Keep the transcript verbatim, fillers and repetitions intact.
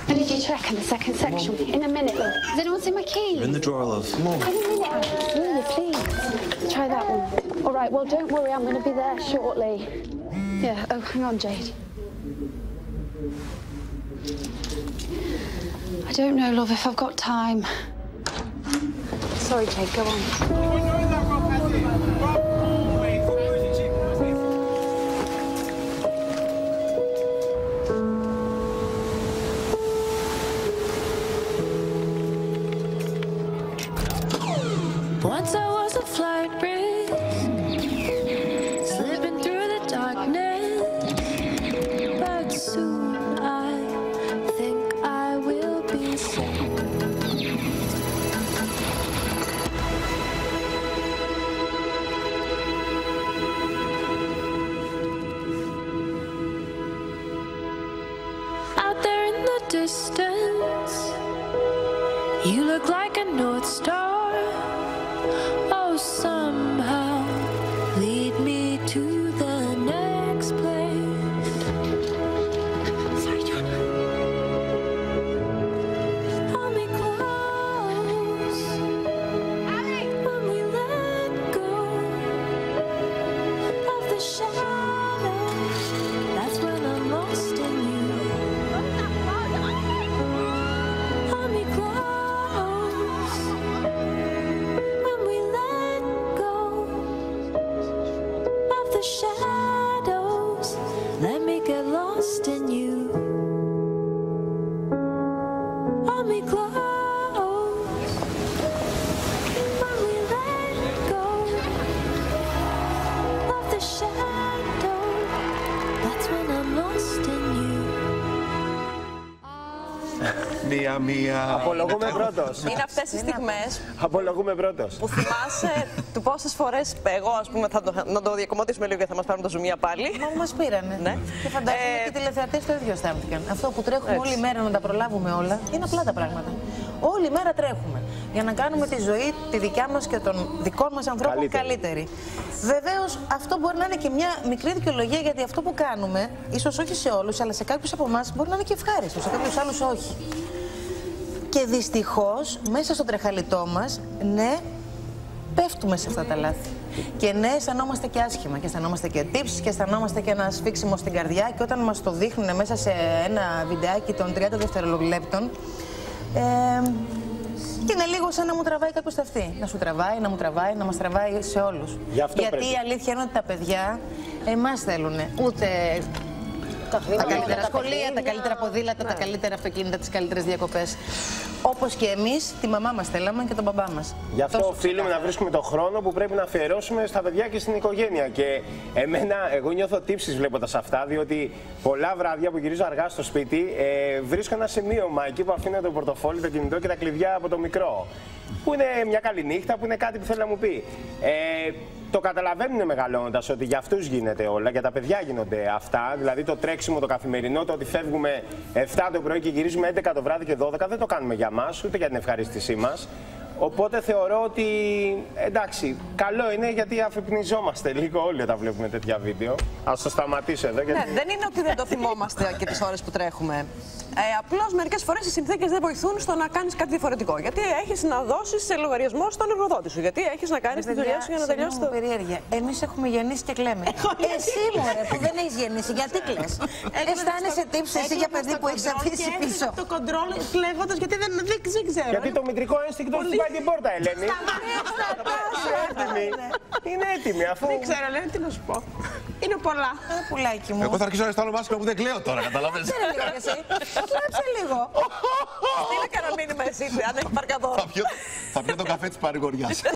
I need you to check in the second section. In a minute, love. Has anyone seen my keys? They're in the drawer, love. Come on. In a minute, Alex. Will you, please? Try that one. All right, well, don't worry. I'm going to be there shortly. Yeah, oh, hang on, Jade. I don't know, love, if I've got time. Sorry, Jade, go on. Once I was a flight risk, slipping through the darkness, but soon I think I will be safe. Out there in the distance, you look like a North Star. Oh, somehow lead me to the next place. Sorry, John. Hold me close. Allie. When we let go of the shadows, that's when I'm lost in you. Hold me close. Shadows, let me get lost in you. Hold me close. When we let go of the shadow, that's when I'm lost in you. Μία, μία. Απολογούμε πρώτος. Είναι αυτές οι στιγμές Απολογούμε πρώτος. που θυμάσαι του πόσες φορές εγώ, ας πούμε, θα το, να το διακομματίσουμε λίγο και θα μας πάρουν τα ζουμία πάλι. Μα μας πήρανε. Ναι. Και φαντάζομαι ε... και οι τηλεθεατές το ίδιο αισθάνθηκαν. Αυτό που τρέχουμε έτσι όλη μέρα να τα προλάβουμε όλα, είναι απλά τα πράγματα. Όλη μέρα τρέχουμε για να κάνουμε τη ζωή, τη δικιά μας και των δικών μας ανθρώπων καλύτερη. καλύτερη. Βεβαίως, αυτό μπορεί να είναι και μια μικρή δικαιολογία, γιατί αυτό που κάνουμε, ίσως όχι σε όλους, αλλά σε κάποιους από εμάς μπορεί να είναι και ευχάριστο, σε κάποιους άλλους όχι. Και δυστυχώς, μέσα στο τρεχαλιτό μας, ναι, πέφτουμε σε αυτά τα λάθη. Και ναι, αισθανόμαστε και άσχημα. Και αισθανόμαστε και τύψεις και αισθανόμαστε και ένα σφίξιμο στην καρδιά. Και όταν μας το δείχνουν μέσα σε ένα βιντεάκι των τριάντα δευτερολέπτων, ε, είναι λίγο σαν να μου τραβάει κάποιο στα αυτή. Να σου τραβάει, να μου τραβάει, να μας τραβάει σε όλους. Γιατί πρέπει. Η αλήθεια είναι ότι τα παιδιά εμάς θέλουν. Ούτε τα καλύτερα σχολεία, τα καλύτερα ποδήλατα, ναι. τα καλύτερα αυτοκίνητα, τις καλύτερες διακοπές. Όπως και εμείς τη μαμά μας θέλαμε και τον μπαμπά μας. Γι' αυτό Τόσο οφείλουμε ξεκάθαρα. να βρίσκουμε τον χρόνο που πρέπει να αφιερώσουμε στα παιδιά και στην οικογένεια. Και εμένα, εγώ νιώθω τύψεις βλέποντας αυτά, διότι πολλά βράδια που γυρίζω αργά στο σπίτι, ε, βρίσκω ένα σημείωμα εκεί που αφήνω το πορτοφόλι, το κινητό και τα κλειδιά από το μικρό. Που είναι μια καλή νύχτα, που είναι κάτι που θέλει να μου πει. Ε, Το καταλαβαίνουν μεγαλώνοντας ότι για αυτούς γίνεται όλα, για τα παιδιά γίνονται αυτά. Δηλαδή το τρέξιμο το καθημερινό, το ότι φεύγουμε εφτά το πρωί και γυρίζουμε έντεκα το βράδυ και δώδεκα, δεν το κάνουμε για μας, ούτε για την ευχαρίστησή μας. Οπότε θεωρώ ότι εντάξει, καλό είναι γιατί αφυπνιζόμαστε λίγο όλοι όταν βλέπουμε τέτοια βίντεο. Ας το σταματήσω εδώ. Γιατί... Ναι, δεν είναι ότι δεν το θυμόμαστε και τις ώρες που τρέχουμε. Ε, απλώς μερικές φορές οι συνθήκες δεν βοηθούν στο να κάνεις κάτι διαφορετικό. Γιατί έχεις να δώσεις σε λογαριασμό στον εργοδότη σου. Γιατί έχεις να κάνεις τη δουλειά σου για να τελειώσει το. Περιέργεια. Εμείς έχουμε γεννήσει και κλαίμε. Εσύ, μωρέ, που δεν έχεις γεννήσει, γιατί κλαις? Αισθάνεσαι τύψη εσύ για παιδί που έχεις αφήσει πίσω? Το κοντρόλ κλαίγοντας γιατί δεν ξέρω. Γιατί το μητρικό ένστικτο σου πάει την πόρτα, Ελένη. Είναι έτοιμη αφού. Δεν ξέρω, Ελένη, τι να σου πω. Είναι πολλά. Πουλάκι μου. Εγώ θα αρχίσω να αισθάνομαι μάσκα που δεν κλαίω τώρα, καταλαβαίνεις. Κλέψε λίγο. Τι να κάνω μήνυμα εσύ, αν έχει παρκαδόρο. Θα πιω το καφέ της παρηγοριάς.